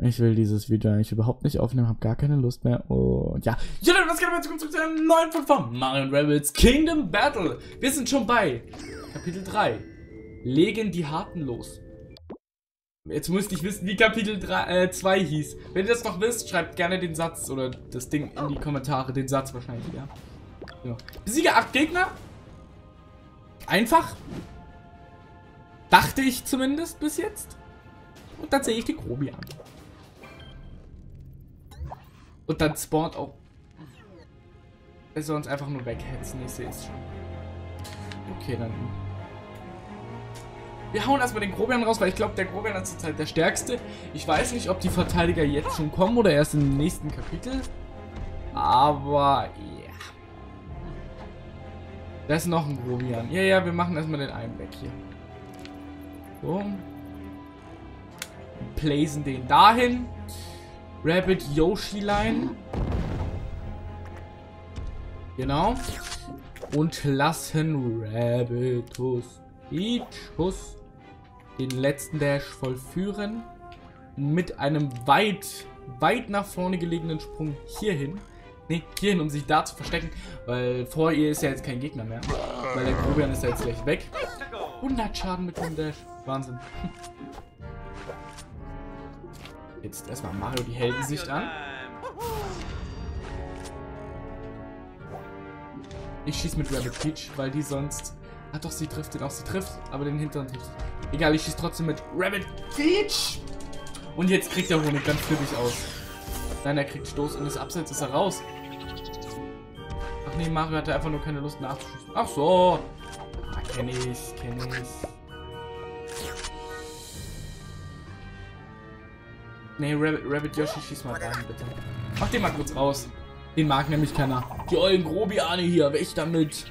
Ich will dieses Video eigentlich überhaupt nicht aufnehmen, habe gar keine Lust mehr. Und ja, was geht aber zu einem neuen von Mario & Rabbids Kingdom Battle. Wir sind schon bei Kapitel 3. Legen die Harten los. Jetzt müsste ich wissen, wie Kapitel 2 hieß. Wenn ihr das noch wisst, schreibt gerne den Satz oder das Ding in die Kommentare. Den Satz wahrscheinlich, ja. So. Besiege 8 Gegner. Einfach. Dachte ich zumindest bis jetzt. Und dann sehe ich die Grobi an. Und dann spawnt auch. Er soll uns einfach nur weghetzen, ich sehe es schon. Okay, dann. Wir hauen erstmal den Grobian raus, weil ich glaube, der Grobian ist zurzeit der stärkste. Ich weiß nicht, ob die Verteidiger jetzt schon kommen oder erst im nächsten Kapitel. Aber ja. Da ist noch ein Grobian. Ja, wir machen erstmal den einen weg hier. So. Placen den dahin. Rabbid Yoshi Line. Genau. Und lassen Rabbitus Peachus den letzten Dash vollführen. Mit einem weit nach vorne gelegenen Sprung hierhin. Ne, hierhin, um sich da zu verstecken. Weil vor ihr ist ja jetzt kein Gegner mehr. Weil der Grobian ist ja jetzt gleich weg. 100 Schaden mit dem Dash. Wahnsinn. Jetzt erstmal Mario die Heldensicht an. Ich schieße mit Rabbid Peach, weil die sonst... Ah doch, sie trifft den auch. Sie trifft, aber den Hintern trifft. Egal, ich schieße trotzdem mit Rabbid Peach. Und jetzt kriegt der Honig ganz flippig aus. Nein, er kriegt Stoß und das Abseits ist er raus. Ach nee, Mario hatte einfach nur keine Lust nachzuschießen. Ach so. Ah, kenn ich. Nee, Rabbid Yoshi, schieß mal rein, bitte. Mach den mal kurz raus. Den mag nämlich keiner. Die ollen Grobiane hier, weg damit.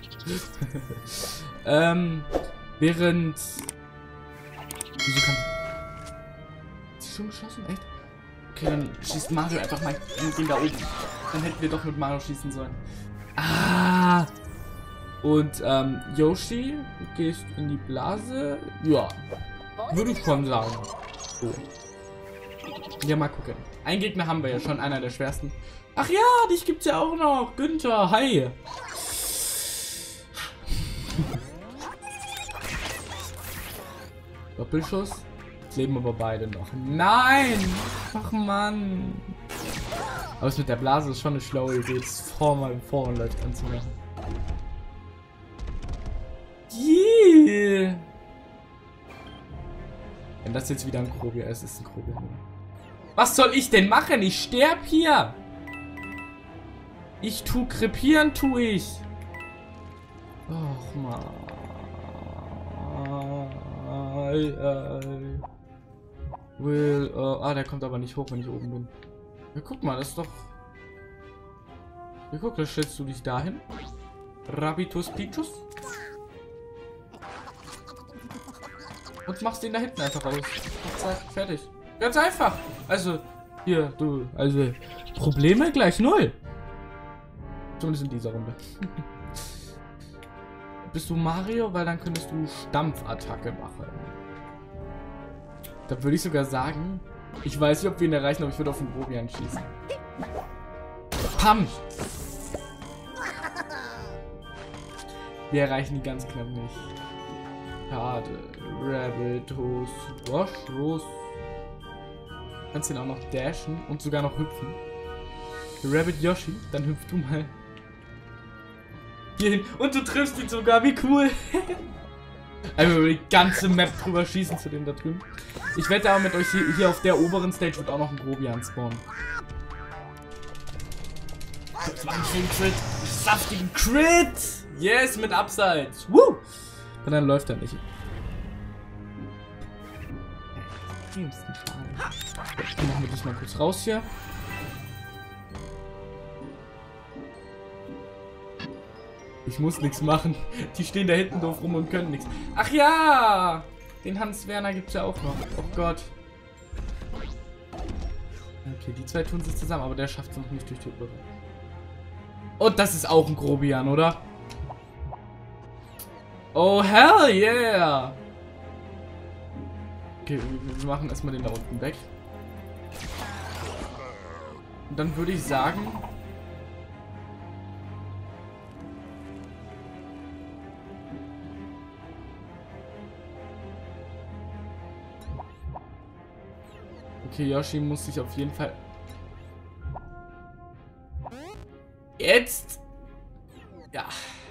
Während... Wieso kann... Ist sie schon geschossen? Echt? Okay, dann schießt Mario einfach mal den da oben. Dann hätten wir doch mit Mario schießen sollen. Ah! Und, Yoshi, du gehst in die Blase. Ja. Würde ich schon sagen. So. Ja, mal gucken. Ein Gegner haben wir ja schon, einer der schwersten. Ach ja, dich gibt's ja auch noch. Günther, hi. Doppelschuss. Jetzt leben aber beide noch. Nein! Ach Mann. Aber es mit der Blase ist schon eine schlaue Idee, jetzt vorne läuft anzumachen. Yeah. Wenn das jetzt wieder ein Grobian ist, ist ein Grobian. Was soll ich denn machen? Ich sterb hier. Ich tu krepieren, tu ich. Och man. Will, der kommt aber nicht hoch, wenn ich oben bin. Ja, guck mal, das ist doch... Ja, guck, da stellst du dich dahin. Rabbitus Peachus. Und machst den da hinten einfach raus. Fertig. Ganz einfach. Also, hier, du, also, Probleme gleich 0. Zumindest in dieser Runde. Bist du Mario? Weil dann könntest du Stampfattacke machen. Da würde ich sogar sagen, ich weiß nicht, ob wir ihn erreichen, aber ich würde auf den Grobian schießen. Pam! Wir erreichen die ganz knapp nicht. Schade. Rabbitus Waschlos. Kannst ihn auch noch dashen und sogar noch hüpfen. Rabbid Yoshi, dann hüpf du mal hier hin und du triffst ihn sogar, wie cool. Einfach über die ganze Map drüber schießen zu dem da drüben. Ich wette aber mit euch hier auf der oberen Stage wird auch noch ein Grobian spawnen. Das war ein schönen Crit. Saftigen Crit. Yes, mit Abseits. Woo! Und dann läuft er nicht. Dann machen wir dich mal kurz raus hier. Ich muss nichts machen. Die stehen da hinten doof rum und können nichts. Ach ja! Den Hans Werner gibt's ja auch noch. Oh Gott. Okay, die zwei tun sich zusammen, aber der schafft es noch nicht durch die Brücke. Und das ist auch ein Grobian, oder? Oh, hell yeah! Okay, wir machen erstmal den da unten weg. Und dann würde ich sagen... Okay, Yoshi muss sich auf jeden Fall... Jetzt! Ja.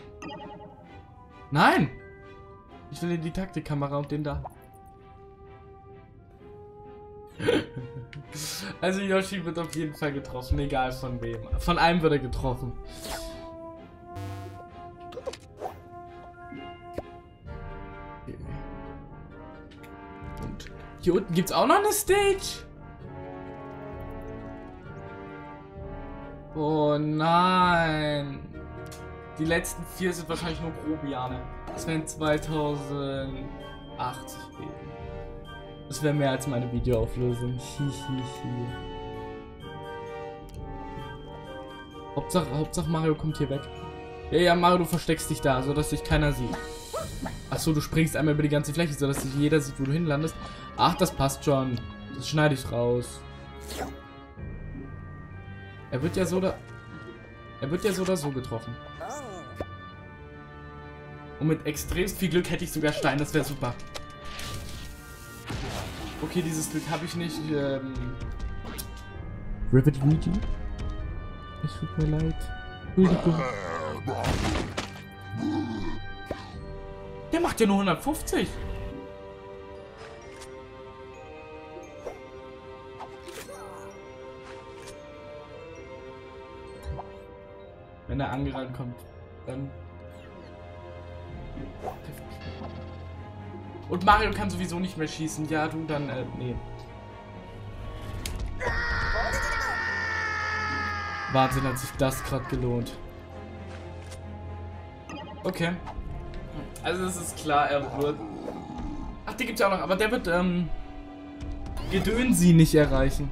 Nein! Ich will in die Taktikkamera und den da. Also Yoshi wird auf jeden Fall getroffen, egal von wem. Von einem wird er getroffen. Okay. Und hier unten gibt es auch noch eine Stage. Oh nein. Die letzten 4 sind wahrscheinlich nur Grobiane. Das wären 2080 Leben. Das wäre mehr als meine Videoauflösung. Hihihi. Hauptsache Mario kommt hier weg. Ja, Mario, du versteckst dich da, sodass dich keiner sieht. Achso, du springst einmal über die ganze Fläche, sodass sich jeder sieht, wo du hinlandest. Ach, das passt schon. Das schneide ich raus. Er wird ja so oder so getroffen. Und mit extremst viel Glück hätte ich sogar Stein, das wäre super. Okay, dieses Glück habe ich nicht. Rivet Luigi? Es tut mir leid. Entschuldigung. Der macht ja nur 150. Wenn er angerannt kommt, dann... Und Mario kann sowieso nicht mehr schießen. Ja, du dann, nee. Wahnsinn, hat sich das gerade gelohnt. Okay. Also es ist klar, er wird... Ach, die gibt's ja auch noch, aber der wird, Gedönsi nicht erreichen.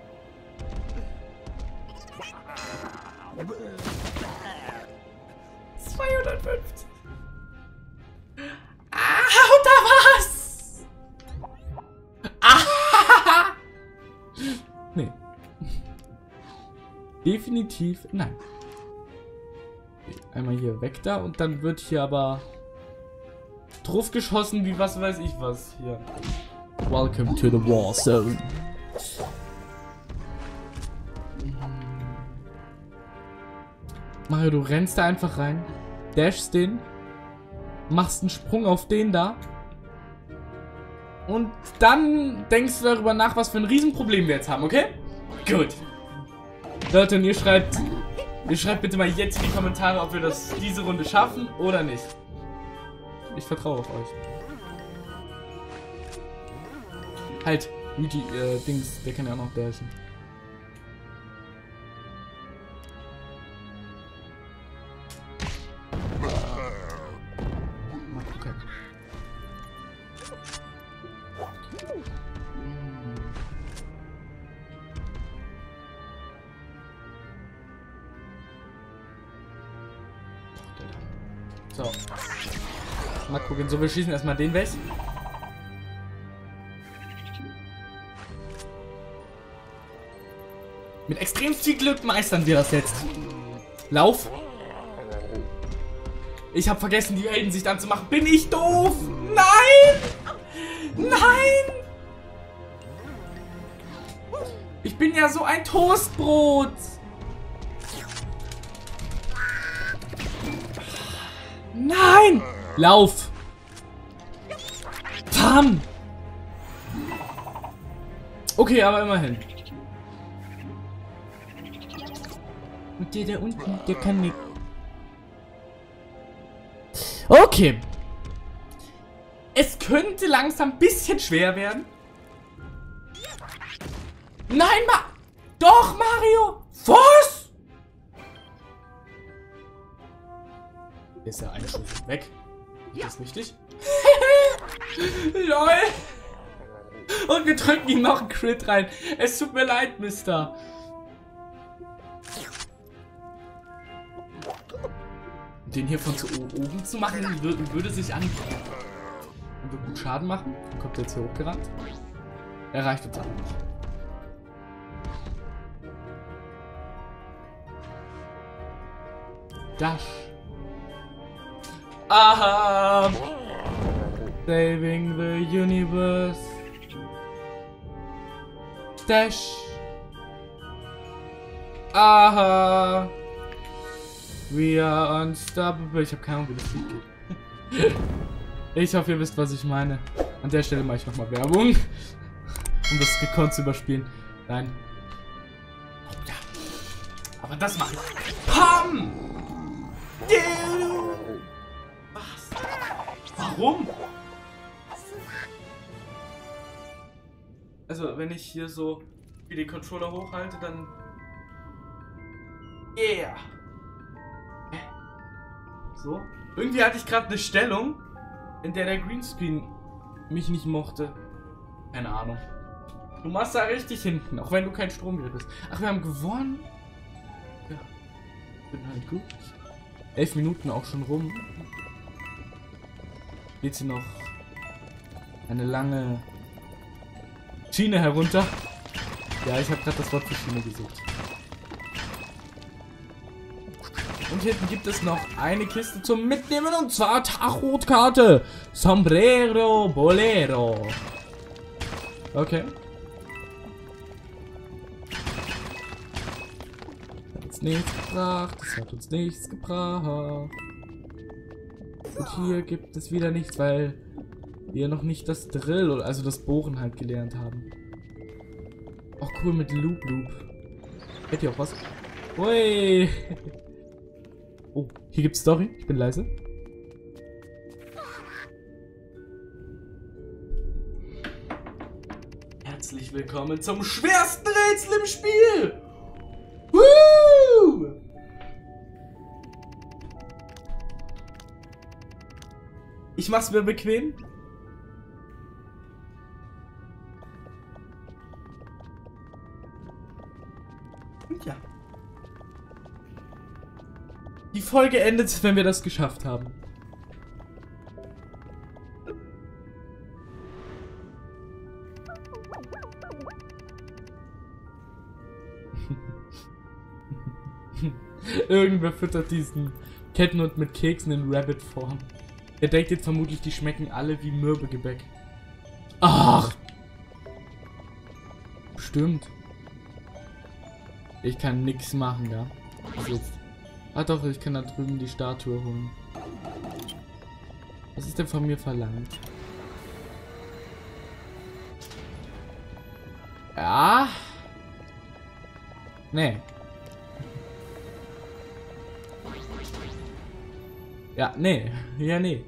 Nee. Definitiv nein. Einmal hier weg da und dann wird hier aber drauf geschossen wie was weiß ich was hier. Welcome to the War Zone. Mario, du rennst da einfach rein, dashst den, machst einen Sprung auf den da. Und dann denkst du darüber nach, was für ein Riesenproblem wir jetzt haben, okay? Gut. Leute, und ihr schreibt bitte mal jetzt in die Kommentare, ob wir das diese Runde schaffen oder nicht. Ich vertraue auf euch. Halt, Luigi, Dings, der kann ja auch noch dashen. Okay. So. Mal gucken. So, wir schießen erstmal den weg. Mit extrem viel Glück meistern wir das jetzt. Lauf. Ich habe vergessen, die Heldensicht anzumachen. Bin ich doof? Nein! Nein! Ich bin ja so ein Toastbrot. Nein! Lauf! Bam! Okay, aber immerhin. Und der da unten, der kann nicht. Okay. Es könnte langsam ein bisschen schwer werden. Nein, Doch, Mario! Was? Ist ja ein Schuss weg. Ist das richtig? LOL! Und wir drücken ihm noch einen Crit rein. Es tut mir leid, Mister. Den hier von zu oben zu machen, würde sich anbieten. Und wird gut Schaden machen. Dann kommt er jetzt hier hochgerannt. Er reicht uns aber nicht. Dash. Aha! Saving the universe. Dash. Aha! We are unstoppable. Ich habe keine Ahnung, wie das Lied geht. Ich hoffe, ihr wisst, was ich meine. An der Stelle mache ich nochmal Werbung. Um das gekonnt zu überspielen. Nein. Oh, ja. Aber das mache ich. Pam! Was? Warum? Also, wenn ich hier so wie den Controller hochhalte, dann... Yeah! So. Irgendwie hatte ich gerade eine Stellung, in der Greenscreen mich nicht mochte. Keine Ahnung. Du machst da richtig hinten, auch wenn du kein Stromgerät bist. Ach, wir haben gewonnen? Ja. Bin halt gut. 11 Minuten auch schon rum. Geht hier noch eine lange Schiene herunter. Ja, ich habe gerade das Wort für Schiene gesucht. Und hinten gibt es noch eine Kiste zum Mitnehmen, und zwar Tarotkarte. Sombrero Bolero. Okay. Hat uns nichts gebracht. Das hat uns nichts gebracht. Und hier gibt es wieder nichts, weil wir noch nicht das Drill, also das Bohren halt gelernt haben. Auch cool mit Loop Loop. Hätte ihr auch was? Ui. Oh, hier gibt's Story. Ich bin leise. Herzlich willkommen zum schwersten Rätsel im Spiel. Woo! Ich mach's mir bequem. Und ja. Die Folge endet, wenn wir das geschafft haben. Irgendwer füttert diesen Kettenhund mit Keksen in Rabbit-Form. Er denkt jetzt vermutlich, die schmecken alle wie Mürbegebäck. Ach! Stimmt. Ich kann nix machen, ja. Was jetzt? Ah doch, ich kann da drüben die Statue holen. Was ist denn von mir verlangt? Ja. Nee. Ja, nee. Ja, nee.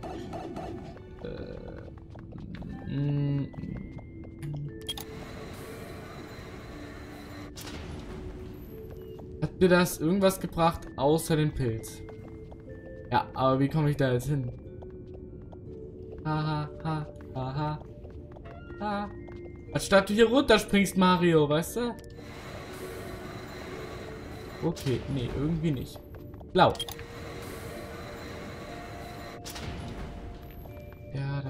Hat mir das irgendwas gebracht, außer den Pilz? Ja, aber wie komme ich da jetzt hin? Haha, ha, ha, ha. Anstatt du hier runterspringst, Mario, weißt du? Okay, nee, irgendwie nicht. Blau. Ja,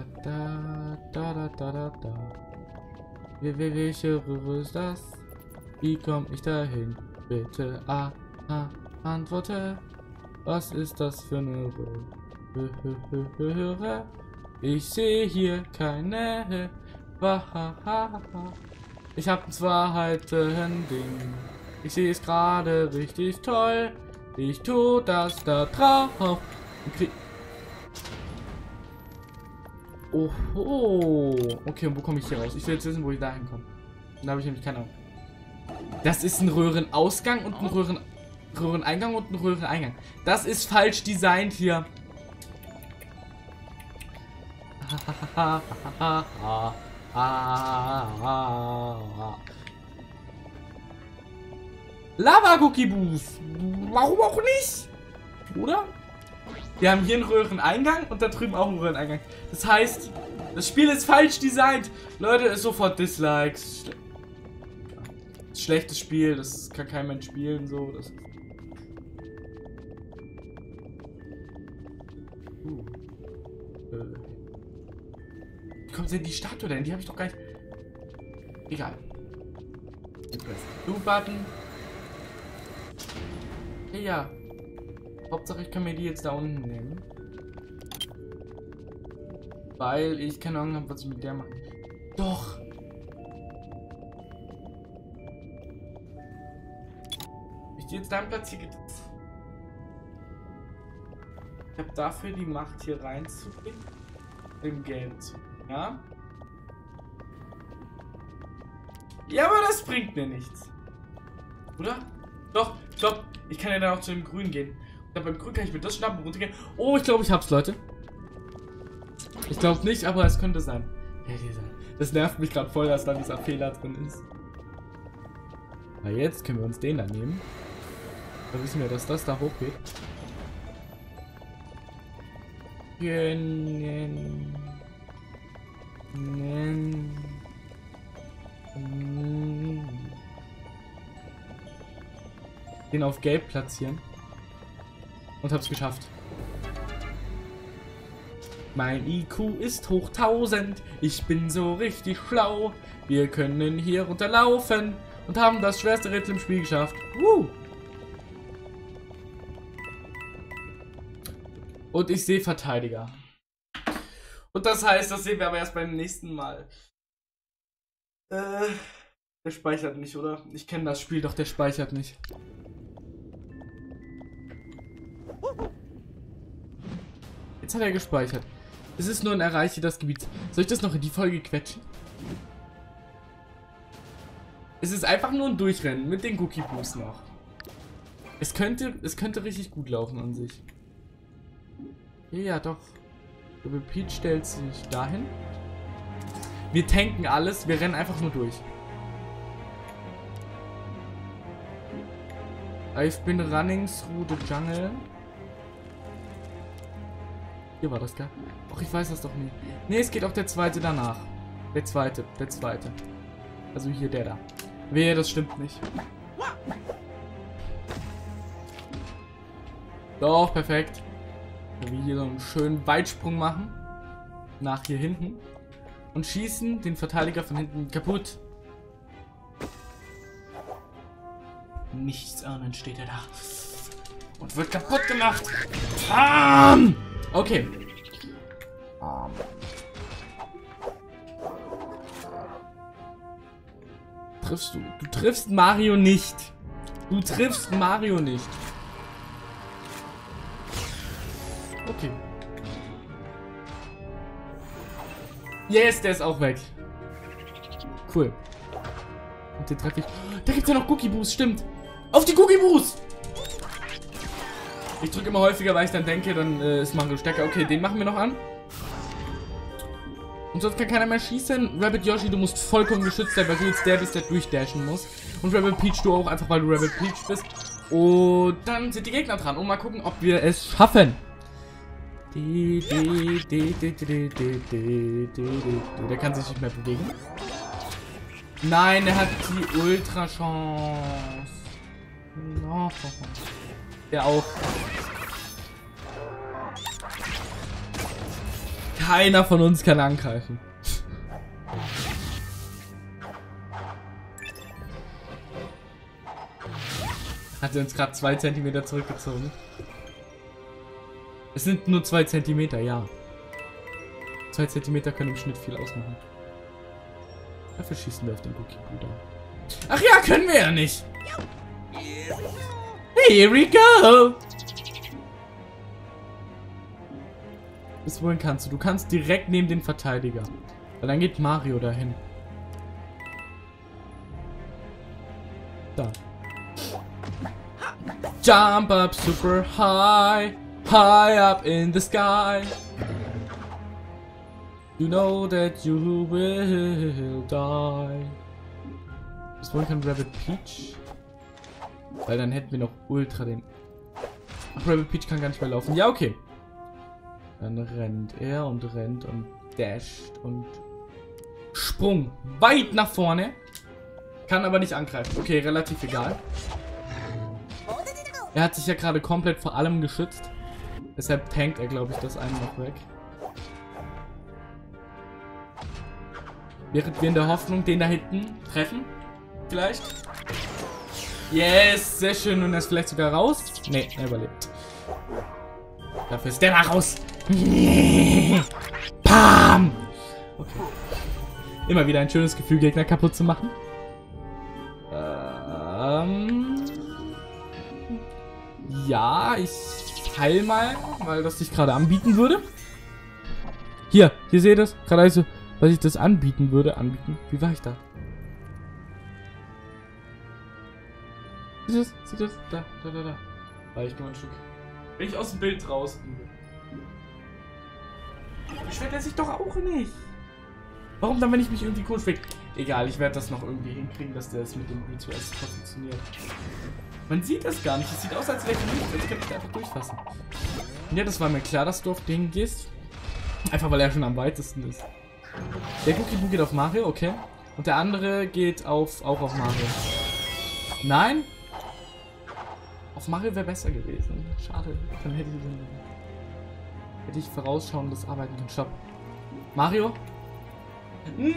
da. Welche Röhre ist das? Wie komme ich dahin? Bitte, antworte. Was ist das für eine Röhre? Ich sehe hier keine. Ich habe zwar halt ein Ding. Ich sehe es gerade richtig toll. Ich tue das da drauf. Oh. Okay, und wo komme ich hier raus? Ich will jetzt wissen, wo ich da hinkomme. Da habe ich nämlich keine Ahnung. Das ist ein Röhrenausgang und ein Röhreneingang und ein Röhreneingang. Das ist falsch designt hier. Lava-Cookie-Boost. Warum auch nicht? Oder? Wir haben hier einen Röhreneingang und da drüben auch einen Röhreneingang. Das heißt, das Spiel ist falsch designt. Leute, ist sofort Dislikes. Schlechtes Spiel, das kann kein Mensch spielen, so. Das Wie kommt denn die Statue denn? Die habe ich doch gar nicht. Egal. Do-Button. Hey, ja. Hauptsache ich kann mir die jetzt da unten nehmen. Weil ich keine Ahnung habe, was ich mit der mache. Doch! Ich die jetzt da platziere. Ich habe dafür die Macht hier reinzugehen. Im Geld. Ja? Ja, aber das bringt mir nichts. Oder? Doch, stopp. Ich kann ja dann auch zu dem Grün gehen. Und beim Grün kann ich mir das schnappen und runtergehen. Oh, ich glaube, ich hab's, Leute. Ich glaube nicht, aber es könnte sein. Ja, das nervt mich gerade voll, dass da dieser Fehler drin ist. Na, jetzt können wir uns den da nehmen. Da wissen wir, dass das da hochgeht. Den auf Gelb platzieren. Und hab's geschafft. Mein IQ ist hoch 1000. Ich bin so richtig schlau. Wir können hier runterlaufen und haben das schwerste Rätsel im Spiel geschafft. Und ich sehe Verteidiger. Und das heißt, das sehen wir aber erst beim nächsten Mal. Der speichert nicht, oder? Ich kenne das Spiel, doch der speichert nicht. Jetzt hat er gespeichert. Es ist nur ein Erreiche das Gebiet. Soll ich das noch in die Folge quetschen? Es ist einfach nur ein Durchrennen mit den Cookie Boosts noch. Es könnte richtig gut laufen an sich. Ja, doch. Peach stellt sich dahin. Wir tanken alles, wir rennen einfach nur durch. I've been running through the jungle. Hier war das, gell? Och, ich weiß das doch nicht. Ne, es geht auch der zweite danach. Der zweite. Also hier der da. Wehe, das stimmt nicht. Doch, perfekt. Wenn wir hier so einen schönen Weitsprung machen. Nach hier hinten. Und schießen den Verteidiger von hinten kaputt. Nichts ahnend steht er da. Und wird kaputt gemacht. Bam! Okay. Triffst du? Du triffst Mario nicht. Du triffst Mario nicht. Okay. Yes, der ist auch weg. Cool. Und den treffe ich. Da gibt es ja noch Cookie Boost, stimmt. Auf die Cookie Boost! Ich drücke immer häufiger, weil ich dann denke, dann ist Mario stärker. Okay, den machen wir noch an. Und sonst kann keiner mehr schießen. Rabbit Yoshi, du musst vollkommen geschützt sein, weil du jetzt der bist, der durchdashen muss. Und Rabbit Peach, du auch, einfach weil du Rabbit Peach bist. Und dann sind die Gegner dran. Und mal gucken, ob wir es schaffen. Der kann sich nicht mehr bewegen. Nein, er hat die Ultra-Chance. No. Der auch. Keiner von uns kann angreifen. Hat er uns gerade 2 Zentimeter zurückgezogen. Es sind nur 2 Zentimeter, ja. 2 Zentimeter können im Schnitt viel ausmachen. Dafür schießen wir auf den Cookie-Bruder. Ach ja, können wir ja nicht. Here we go. Bis wohin kannst du? Du kannst direkt neben den Verteidiger. Weil dann geht Mario dahin. Da. Jump up super high. High up in the sky. You know that you will die. Bis wohin kann Rabbit Peach? Weil dann hätten wir noch Ultra den... Ach, Rabbit Peach kann gar nicht mehr laufen. Ja, okay. Dann rennt er und dasht und... Sprung. Weit nach vorne. Kann aber nicht angreifen. Okay, relativ egal. Er hat sich ja gerade komplett vor allem geschützt. Deshalb tankt er, glaube ich, das eine noch weg. Während wir in der Hoffnung den da hinten treffen. Vielleicht. Yes, sehr schön. Und er ist vielleicht sogar raus. Ne, er überlebt. Dafür ist der mal raus. Pam! Okay. Immer wieder ein schönes Gefühl, Gegner kaputt zu machen. Ja, ich heil mal, weil das sich gerade anbieten würde. Hier seht ihr das. Gerade also, was ich das anbieten würde. Wie war ich da? Seht ihr das? Da. War ich nur ein Stück. Wenn ich aus dem Bild raus bin. Beschwert er sich doch auch nicht. Warum dann, wenn ich mich irgendwie kurz weg... Egal, ich werde das noch irgendwie hinkriegen, dass das mit dem Virtual funktioniert. Man sieht das gar nicht. Es sieht aus, als wäre ich nicht. Jetzt kann ich da einfach durchfassen. Ja, das war mir klar, dass du auf den gehst. Einfach, weil er schon am weitesten ist. Der Cookie geht auf Mario, okay. Und der andere geht auch auf Mario. Nein? Auf Mario wäre besser gewesen. Schade. Dann hätte ich vorausschauendes Arbeiten können. Stopp. Mario? Nein!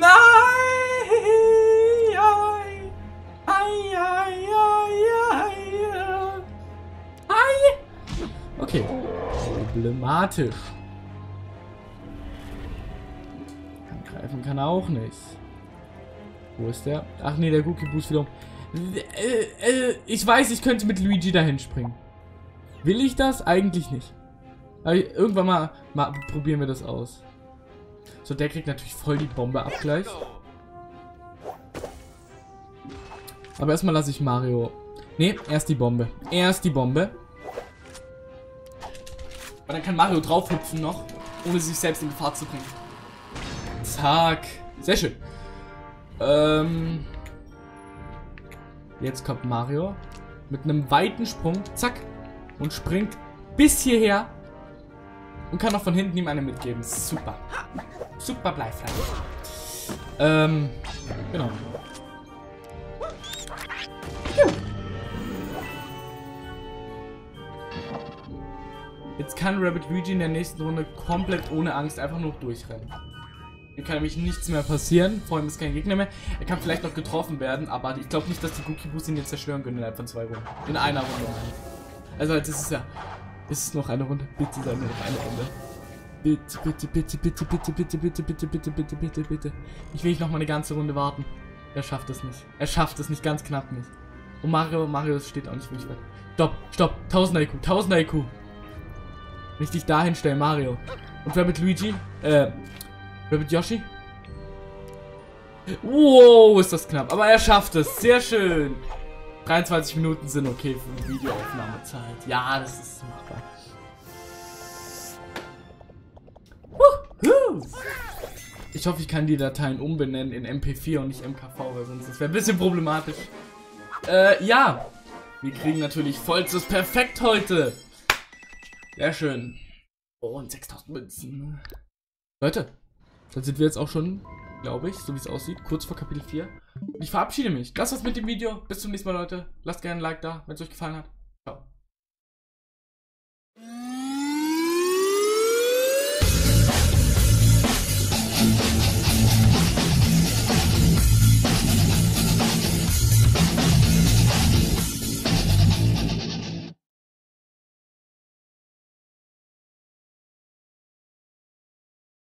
Okay. Problematisch. Angreifen kann er auch nicht. Wo ist der? Ach nee, der Cookie Boost wiederum. Ich weiß, ich könnte mit Luigi dahin springen. Will ich das? Eigentlich nicht. Aber irgendwann mal probieren wir das aus. So, der kriegt natürlich voll die Bombe ab gleich. Aber erstmal lasse ich Mario... Nee, erst die Bombe. Erst die Bombe. Und dann kann Mario draufhüpfen noch, ohne sich selbst in Gefahr zu bringen. Zack. Sehr schön. Jetzt kommt Mario mit einem weiten Sprung. Zack. Und springt bis hierher. Und kann auch von hinten ihm eine mitgeben. Super. Super Bleifleisch. Genau. Jetzt kann Rabbid Luigi in der nächsten Runde komplett ohne Angst einfach nur durchrennen. Hier kann nämlich nichts mehr passieren. Vor allem ist kein Gegner mehr. Er kann vielleicht noch getroffen werden, aber ich glaube nicht, dass die Cookie Boost ihn jetzt zerstören können innerhalb von 2 Runden. In einer Runde. Also das ist ja... Ist es noch eine Runde? Bitte sei mir noch eine Runde. Bitte, bitte, bitte, bitte, bitte, bitte, bitte, bitte, bitte, bitte, bitte, bitte. Ich will nicht noch mal eine ganze Runde warten. Er schafft es nicht. Er schafft es nicht, ganz knapp nicht. Und Mario steht auch nicht wirklich weit. Stopp. 1000 IQ, 1000 IQ. Wenn ich dich da hinstelle, Mario. Und Rabbid Luigi? Rabbid Yoshi? Wow, ist das knapp. Aber er schafft es. Sehr schön. 23 Minuten sind okay für Videoaufnahmezeit. Ja, das ist machbar. Ich hoffe, ich kann die Dateien umbenennen in MP4 und nicht MKV, weil sonst das wäre ein bisschen problematisch. Ja. Wir kriegen natürlich vollstes Perfekt heute. Sehr schön. Oh, und 6000 Münzen. Leute, dann sind wir jetzt auch schon, glaube ich, so wie es aussieht, kurz vor Kapitel 4. Und ich verabschiede mich. Das war's mit dem Video. Bis zum nächsten Mal, Leute. Lasst gerne ein Like da, wenn es euch gefallen hat. Ciao.